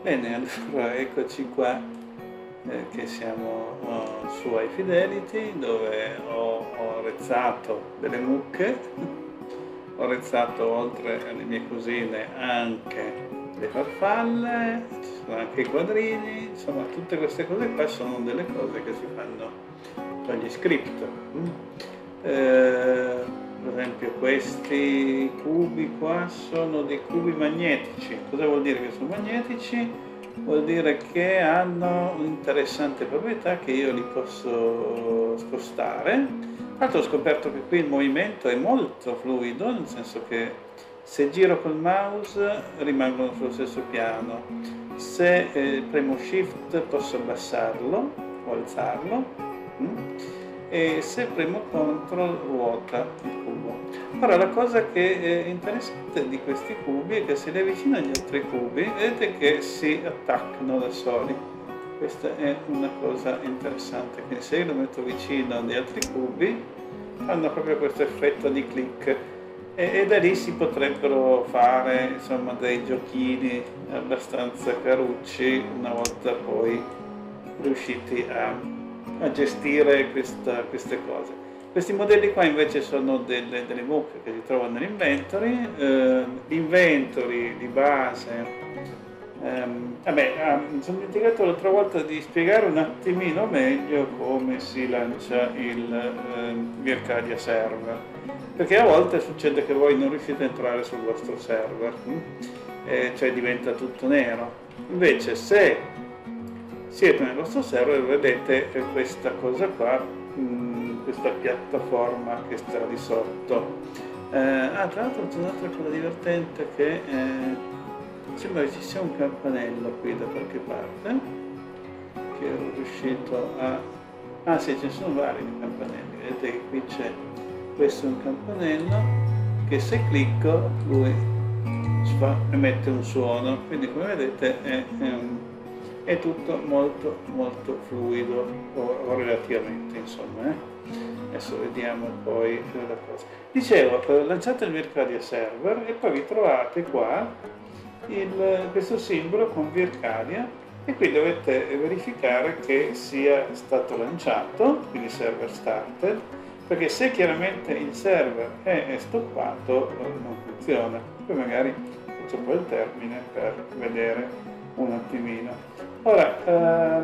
Bene, allora eccoci qua, che siamo su iFidelity, dove ho arrezzato delle mucche, ho arrezzato oltre alle mie cosine anche le farfalle, ci sono anche i quadrini, insomma tutte queste cose qua sono delle cose che si fanno con gli script. Per esempio questi cubi qua sono dei cubi magnetici. Cosa vuol dire che sono magnetici? Vuol dire che hanno un'interessante proprietà, che io li posso spostare. Tra l'altro ho scoperto che qui il movimento è molto fluido, nel senso che se giro col mouse rimangono sullo stesso piano, se premo Shift posso abbassarlo o alzarlo, e se premo CTRL ruota il cubo. Ora, la cosa che è interessante di questi cubi è che se li avvicino agli altri cubi vedete che si attaccano da soli. Questa è una cosa interessante, quindi se io lo metto vicino agli altri cubi fanno proprio questo effetto di click, e da lì si potrebbero fare insomma dei giochini abbastanza carucci una volta poi riusciti a gestire queste cose. Questi modelli qua invece sono delle mucche che si trovano nell'inventory. L'inventory di base, mi sono dimenticato l'altra volta di spiegare un attimino meglio come si lancia il Vircadia server, perché a volte succede che voi non riuscite a entrare sul vostro server, cioè diventa tutto nero. Invece se siete nel vostro server vedete questa cosa qua, questa piattaforma che sta di sotto. Tra l'altro c'è un'altra cosa divertente, che sembra che ci sia un campanello qui da qualche parte, che ero riuscito a... sì, ce ne sono vari campanelli, vedete che qui c'è, questo è un campanello che se clicco lui emette un suono, quindi come vedete è tutto molto molto fluido, o relativamente, insomma. Adesso vediamo poi la cosa. Dicevo, lanciate il Vircadia server e poi vi trovate qua questo simbolo con Vircadia, e qui dovete verificare che sia stato lanciato, quindi server started, perché se chiaramente il server è stoppato non funziona. Poi magari faccio poi il termine per vedere un attimino. Ora, tra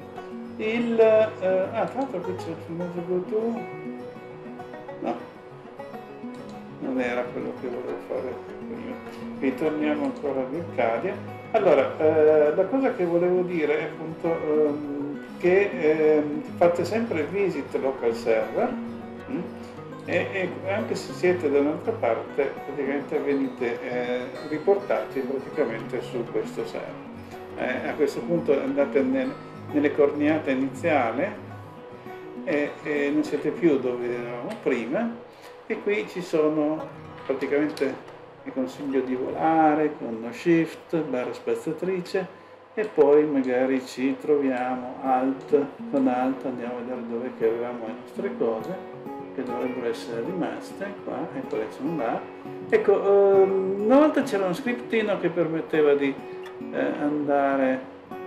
l'altro qui c'è il filmato Bluetooth. No, non era quello che volevo fare prima. Ritorniamo ancora a Vircadia. Allora, la cosa che volevo dire è appunto che fate sempre visit local server, e anche se siete da un'altra parte praticamente venite riportati praticamente su questo server. A questo punto andate nelle coordinate iniziali e non siete più dove eravamo prima, e qui ci sono praticamente, vi consiglio di volare con Shift / spaziatrice, e poi magari ci troviamo con Alt, andiamo a vedere dove che avevamo le nostre cose che dovrebbero essere rimaste qua, e poi sono là. Ecco, una volta c'era uno scriptino che permetteva di andare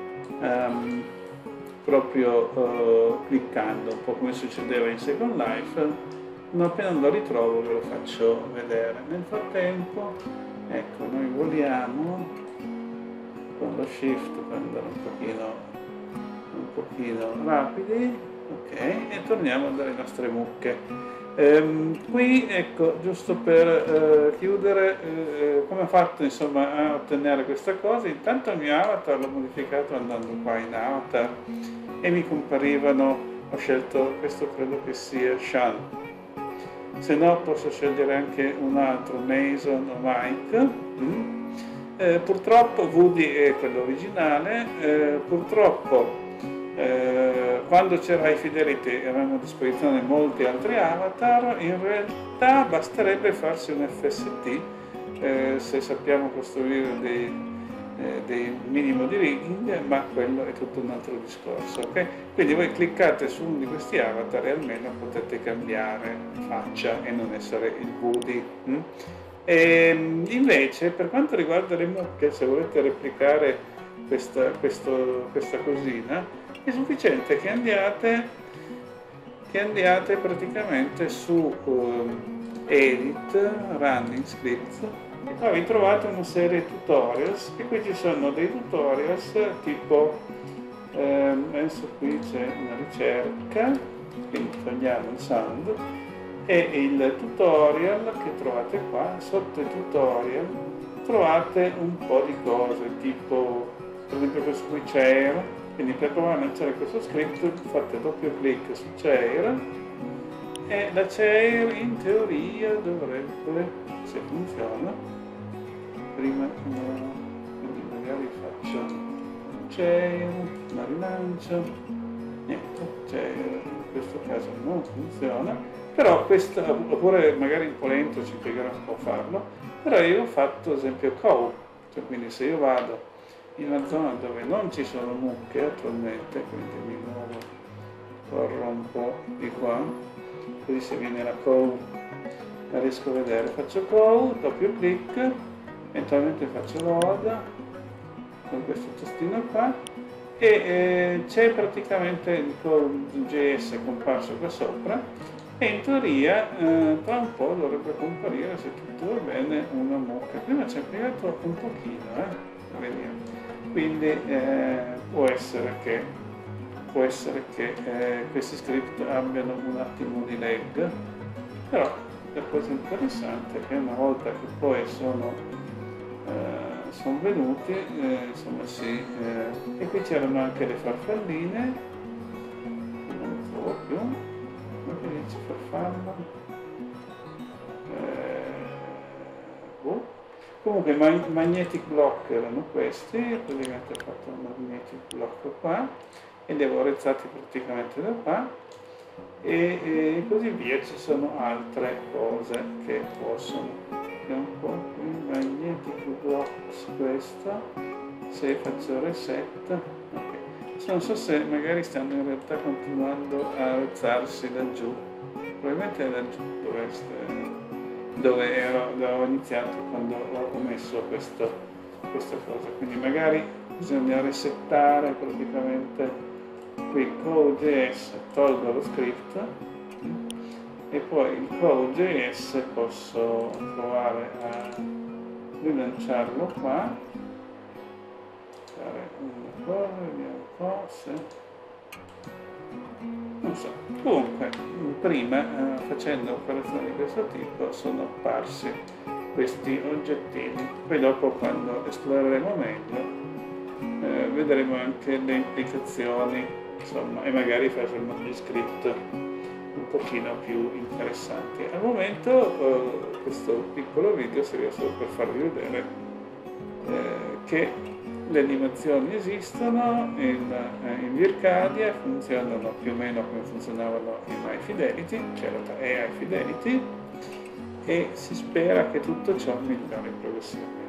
proprio cliccando, un po' come succedeva in Second Life. Non appena lo ritrovo ve lo faccio vedere. Nel frattempo, ecco, noi voliamo con lo Shift per andare un pochino rapidi, ok, e torniamo dalle nostre mucche. Qui, ecco, giusto per chiudere, come ho fatto insomma a ottenere questa cosa. Intanto il mio avatar l'ho modificato andando qua in avatar e mi comparivano, ho scelto questo, credo che sia Sean, se no posso scegliere anche un altro, Mason o Mike. Purtroppo Woody è quello originale, purtroppo quando c'era iFidelity avevamo a disposizione molti altri avatar. In realtà basterebbe farsi un FST se sappiamo costruire dei minimo di rigging, ma quello è tutto un altro discorso, ok? Quindi voi cliccate su uno di questi avatar e almeno potete cambiare faccia e non essere il Woody. E invece per quanto riguarda le mucche, se volete replicare questa cosina, è sufficiente che andiate praticamente su Edit, Running Scripts, e qua vi trovate una serie di tutorials, e qui ci sono dei tutorials tipo, adesso qui c'è una ricerca, quindi togliamo il sound, e il tutorial che trovate qua, sotto i tutorial trovate un po' di cose, tipo per esempio questo qui Chair, quindi per provare a lanciare questo script fate doppio clic su Chair, e la Chair in teoria dovrebbe, se funziona, prima no, quindi magari faccio Chair, la rilancio, niente, Chair in questo caso non funziona, però questa, oppure magari in Polento ci spiegherà un po' farlo, però io ho fatto ad esempio Cow, cioè quindi se io vado in una zona dove non ci sono mucche attualmente, quindi mi muovo, corro un po' di qua, così se viene la Cow la riesco a vedere, faccio Cow, doppio clic, eventualmente faccio load con questo tastino qua, e c'è praticamente il Code.js comparso qua sopra, e in teoria tra un po' dovrebbe comparire, se tutto va bene, una mucca. Prima ci ha impiegato un pochino, vediamo. Quindi può essere che questi script abbiano un attimo di lag, però la cosa interessante è che una volta che poi sono venuti, insomma sì, e qui c'erano anche le farfalline, non trovo più, come si dice farfalla? Comunque i magnetic block erano questi, praticamente ho fatto un magnetic block qua, e li avevo rezzati praticamente da qua, e così via. Ci sono altre cose che possono, un po' qui, magnetic blocks, questo, se faccio reset, ok. Non so se magari stanno in realtà continuando a alzarsi da giù, probabilmente è da giù dove ho iniziato quando ho messo questa cosa, quindi magari bisogna resettare praticamente qui Code.js, tolgo lo script, e poi il Code.js posso provare a rilanciarlo qua, fare una cosa, vediamo un po' se... non so, comunque prima facendo operazioni di questo tipo sono apparsi questi oggettini, poi dopo quando esploreremo meglio vedremo anche le implicazioni, insomma, e magari faremo degli script un pochino più interessanti. Al momento questo piccolo video serviva solo per farvi vedere che le animazioni esistono in Vircadia, funzionano più o meno come funzionavano in iFidelity, cioè la AI Fidelity, e si spera che tutto ciò migliori progressivamente.